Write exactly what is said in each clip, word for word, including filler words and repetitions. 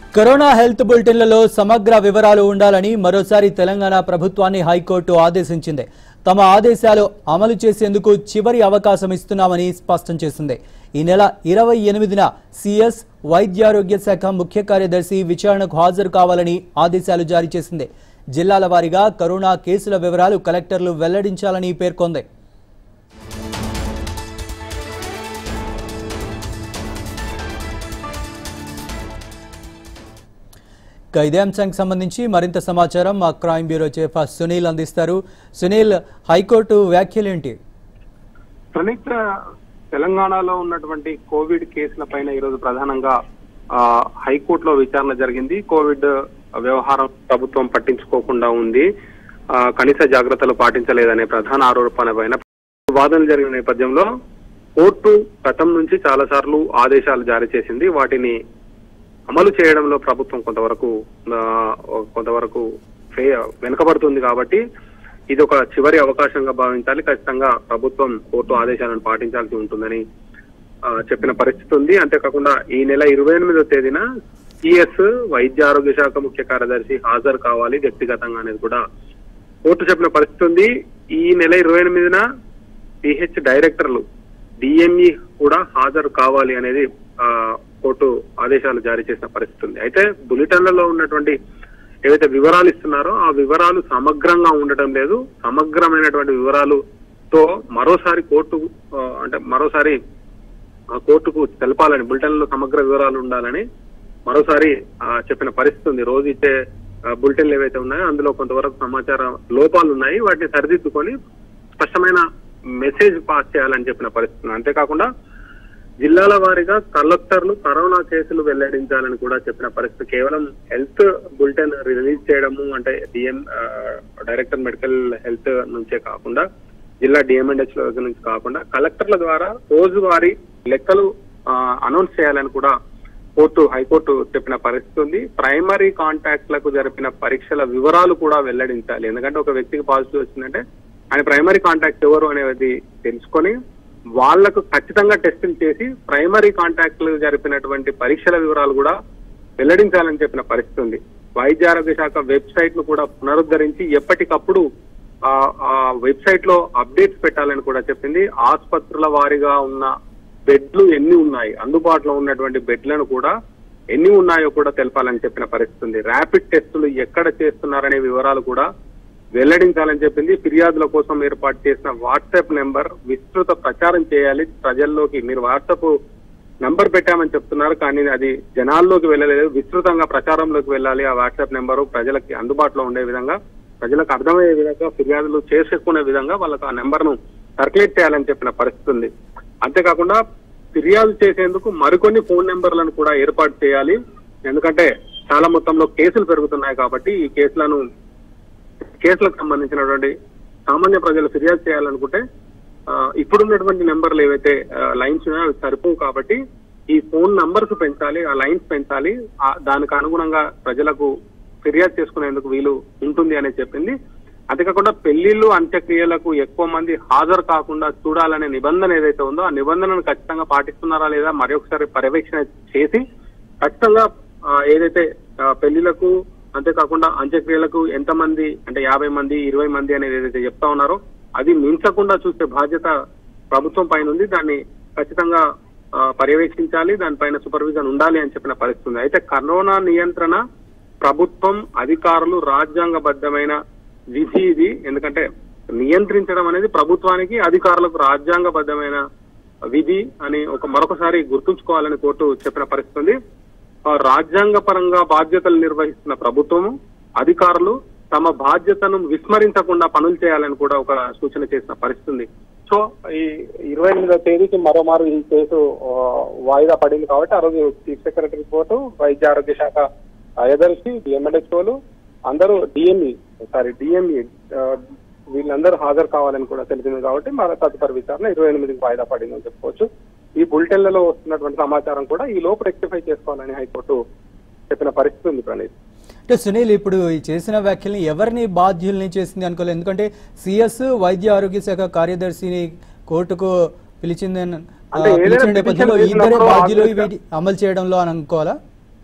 Corona health బులెటిన్లలో సమగ్ర వివరాలు ఉండాలని మరోసారి తెలంగాణ ప్రభుత్వాన్ని హైకోర్టు ఆదేశించింది. తమ ఆదేశాలు అమలు చేసేందుకు చివరి అవకాశం ఇస్తున్నామని స్పష్టం చేసింది. ఈ నెల ఇరవై ఎనిమిదిన సిఎస్ వైద్యారోగ్య శాఖ ముఖ్య కార్యదర్శి విచారణకు హాజరు కావాలని ఆదేశాలు జారీ చేసింది. జిల్లాల వారీగా కరోనా కేసుల వివరాలు కలెక్టర్లు వెల్లడించాలని పేర్కొంది. ఇదే అంశానికి సంబంధించి మరింత సమాచారం మా క్రైమ్ బ్యూరో చీఫ్ సునీల్ అందిస్తారు. సునీల్, హైకోర్టు వ్యాఖ్యలేంటి? ప్రణీత్, తెలంగాణలో ఉన్నటువంటి కోవిడ్ కేసుల పైన ఈరోజు ప్రధానంగా హైకోర్టులో విచారణ జరిగింది. కోవిడ్ వ్యవహారం ప్రభుత్వం పట్టించుకోకుండా ఉంది, కనీస జాగ్రత్తలు పాటించలేదనే ప్రధాన ఆరోపణ పైన వాదనలు జరిగిన నేపథ్యంలో కోర్టు గతం నుంచి చాలా సార్లు ఆదేశాలు జారీ చేసింది. వాటిని అమలు చేయడంలో ప్రభుత్వం కొంతవరకు కొంతవరకు వెనుకబడుతుంది. కాబట్టి ఇది ఒక చివరి అవకాశంగా భావించాలి. ఖచ్చితంగా ప్రభుత్వం కోర్టు ఆదేశాలను పాటించాల్సి ఉంటుందని చెప్పిన పరిస్థితి ఉంది. అంతేకాకుండా ఈ నెల ఇరవై ఎనిమిదో తేదీన సిఎస్ వైద్య ఆరోగ్య శాఖ ముఖ్య కార్యదర్శి హాజరు కావాలి వ్యక్తిగతంగా అనేది కూడా కోర్టు చెప్పిన పరిస్థితి ఉంది. ఈ నెల ఇరవై ఎనిమిదిన పిహెచ్ డైరెక్టర్లు డిఎంఈ కూడా హాజరు కావాలి అనేది ఆ కోర్టు ఆదేశాలు జారీ చేసిన పరిస్థితి ఉంది. అయితే బులెటిన్లలో ఉన్నటువంటి ఏవైతే వివరాలు ఇస్తున్నారో ఆ వివరాలు సమగ్రంగా ఉండటం లేదు. సమగ్రమైనటువంటి వివరాలుతో మరోసారి కోర్టు అంటే మరోసారి కోర్టుకు తెలపాలని, బులెటిన్లో సమగ్ర వివరాలు ఉండాలని మరోసారి చెప్పిన పరిస్థితి ఉంది. రోజు ఇచ్చే బులెటిన్లు ఏవైతే ఉన్నాయో అందులో కొంతవరకు సమాచార లోపాలు ఉన్నాయి. వాటిని సరిదిద్దుకొని స్పష్టమైన మెసేజ్ పాస్ చేయాలని చెప్పిన పరిస్థితి. అంతేకాకుండా జిల్లాల వారీగా కలెక్టర్లు కరోనా కేసులు వెల్లడించాలని కూడా చెప్పిన పరిస్థితి. కేవలం హెల్త్ బులెటిన్ రిలీజ్ చేయడము అంటే డిఎం డైరెక్టర్ మెడికల్ హెల్త్ నుంచే కాకుండా జిల్లా డిఎంఎండ్హెచ్ నుంచి కాకుండా కలెక్టర్ల ద్వారా రోజువారీ లెక్కలు అనౌన్స్ చేయాలని కూడా కోర్టు హైకోర్టు చెప్పిన పరిస్థితి ఉంది. ప్రైమరీ కాంటాక్ట్లకు జరిపిన పరీక్షల వివరాలు కూడా వెల్లడించాలి. ఎందుకంటే ఒక వ్యక్తికి పాజిటివ్ వచ్చిందంటే ఆయన ప్రైమరీ కాంటాక్ట్ ఎవరు అనేది తెలుసుకొని వాళ్లకు ఖచ్చితంగా టెస్టులు చేసి ప్రైమరీ కాంటాక్ట్లు జరిపినటువంటి పరీక్షల వివరాలు కూడా వెల్లడించాలని చెప్పిన పరిస్థితి ఉంది. వైద్య ఆరోగ్య శాఖ వెబ్సైట్ ను కూడా పునరుద్ధరించి ఎప్పటికప్పుడు ఆ వెబ్సైట్ లో అప్డేట్స్ పెట్టాలని కూడా చెప్పింది. ఆసుపత్రుల వారీగా ఉన్న బెడ్లు ఎన్ని ఉన్నాయి, అందుబాటులో ఉన్నటువంటి బెడ్లను కూడా ఎన్ని ఉన్నాయో కూడా తెలపాలని చెప్పిన పరిస్థితి ఉంది. ర్యాపిడ్ టెస్టులు ఎక్కడ చేస్తున్నారనే వివరాలు కూడా వెల్లడించాలని చెప్పింది. ఫిర్యాదుల కోసం ఏర్పాటు చేసిన వాట్సాప్ నెంబర్ విస్తృత ప్రచారం చేయాలి ప్రజల్లోకి. మీరు వాట్సాప్ నెంబర్ పెట్టామని చెప్తున్నారు కానీ అది జనాల్లోకి వెళ్ళలేదు, విస్తృతంగా ప్రచారంలోకి వెళ్ళాలి. ఆ వాట్సాప్ నెంబరు ప్రజలకి అందుబాటులో ఉండే విధంగా, ప్రజలకు అర్థమయ్యే విధంగా, ఫిర్యాదులు చేసుకునే విధంగా వాళ్ళకు ఆ నెంబర్ ను సర్క్యులేట్ చేయాలని చెప్పిన పరిస్థితి ఉంది. అంతేకాకుండా ఫిర్యాదు చేసేందుకు మరికొన్ని ఫోన్ నెంబర్లను కూడా ఏర్పాటు చేయాలి. ఎందుకంటే చాలా మొత్తంలో కేసులు పెరుగుతున్నాయి కాబట్టి ఈ కేసులను కేసులకు సంబంధించినటువంటి సామాన్య ప్రజలు ఫిర్యాదు చేయాలనుకుంటే ఇప్పుడున్నటువంటి నెంబర్లు ఏవైతే లైన్స్ ఉన్నాయో అవి సరిపోవు. కాబట్టి ఈ ఫోన్ నంబర్స్ పెంచాలి, ఆ లైన్స్ పెంచాలి. దానికి అనుగుణంగా ప్రజలకు ఫిర్యాదు చేసుకునేందుకు వీలు ఉంటుంది అని చెప్పింది. అంతేకాకుండా పెళ్లిళ్లు అంత్యక్రియలకు ఎక్కువ మంది హాజరు కాకుండా చూడాలనే నిబంధన ఏదైతే ఉందో ఆ నిబంధనను ఖచ్చితంగా పాటిస్తున్నారా లేదా మరొకసారి పర్యవేక్షణ చేసి ఖచ్చితంగా ఏదైతే పెళ్లిళ్లకు అంతేకాకుండా అంత్యక్రియలకు ఎంతమంది అంటే యాభై మంది ఇరవై మంది అనేది ఏదైతే చెప్తా ఉన్నారో అది మించకుండా చూసే బాధ్యత ప్రభుత్వం పైన ఉంది. దాన్ని ఖచ్చితంగా పర్యవేక్షించాలి, దానిపైన సూపర్విజన్ ఉండాలి అని చెప్పిన పరిస్థితి ఉంది. అయితే కరోనా నియంత్రణ ప్రభుత్వం అధికారులు రాజ్యాంగబద్ధమైన విధి ఇది. ఎందుకంటే నియంత్రించడం అనేది ప్రభుత్వానికి అధికారులకు రాజ్యాంగబద్ధమైన విధి అని ఒక మరొకసారి గుర్తుంచుకోవాలని కోర్టు చెప్పిన పరిస్థితి ఉంది. రాజ్యాంగ పరంగా బాధ్యతలు నిర్వహిస్తున్న ప్రభుత్వము అధికారులు తమ బాధ్యతను విస్మరించకుండా పనులు చేయాలని కూడా ఒక సూచన చేసిన పరిస్థితి ఉంది. సో ఈ ఇరవై ఎనిమిదో తేదీకి మరోమారు ఈ కేసు వాయిదా పడింది కాబట్టి ఆ రోజు చీఫ్ సెక్రటరీ కోర్టు వైద్య ఆరోగ్య శాఖ కార్యదర్శి డిఎంఎండ్హెచ్ఓలు అందరూ డిఎంఈ సారీ డిఎంఈ వీళ్ళందరూ హాజరు కావాలని కూడా తెలిసింది. కాబట్టి మన తదుపరి విచారణ ఇరవై ఎనిమిదికి వాయిదా పడిందని చెప్పుకోవచ్చు. ఈ బులెటిన్లలో వస్తున్నటువంటి సమాచారం కూడా ఈ లోపు రెక్టిఫై చేసుకోవాలని హైకోర్టు చెప్పిన పరిస్థితి ఉంది. ప్రణీత్, అంటే సునీల్, ఇప్పుడు ఈ చేసిన వ్యాఖ్యల్ని ఎవరిని బాధ్యుల్ని చేసింది అనుకోలేదు. ఎందుకంటే సిఎస్ వైద్య ఆరోగ్య శాఖ కార్యదర్శిని కోర్టుకు పిలిచింది నేపథ్యంలో ఇద్దరే బాధ్యులు వీటి అమలు చేయడంలో అని అనుకోవాలా?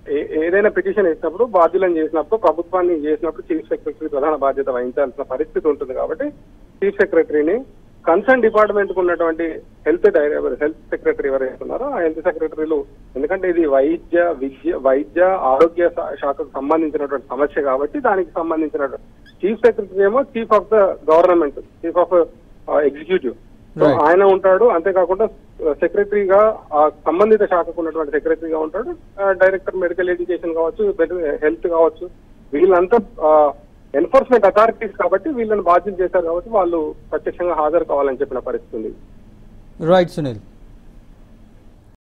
ఏ- ఏదైనా పిటిషన్ ఇచ్చినప్పుడు బాధ్యులను చేసినప్పుడు ప్రభుత్వాన్ని చేసినప్పుడు చీఫ్ సెక్రటరీ ప్రధాన బాధ్యత వహించాల్సిన పరిస్థితి ఉంటుంది కాబట్టి చీఫ్ సెక్రటరీని కన్సర్న్ డిపార్ట్మెంట్ కు ఉన్నటువంటి హెల్త్ డైరెక్టర్ హెల్త్ సెక్రటరీ ఎవరైతే ఉన్నారో ఆ హెల్త్ సెక్రటరీలు, ఎందుకంటే ఇది వైద్య విద్య వైద్య ఆరోగ్య శా- శాఖకు సంబంధించినటువంటి సమస్య కాబట్టి దానికి సంబంధించినటువంటి చీఫ్ సెక్రటరీ ఏమో chief of the government, chief of executive, so Right. ఆయన ఉంటాడు. అంతేకాకుండా సెక్రటరీగా ఆ సంబంధిత శాఖకు ఉన్నటువంటి సెక్రటరీగా ఉంటాడు. డైరెక్టర్ మెడికల్ ఎడ్యుకేషన్ కావచ్చు, హెల్త్ కావచ్చు, వీళ్ళంతా ఎన్ఫోర్స్మెంట్ అథారిటీస్ కాబట్టి వీళ్ళని బాధ్యత చేశారు కాబట్టి వాళ్ళు ప్రత్యక్షంగా హాజరు కావాలని చెప్పిన పరిస్థితి ఉంది. రైట్ సునీల్.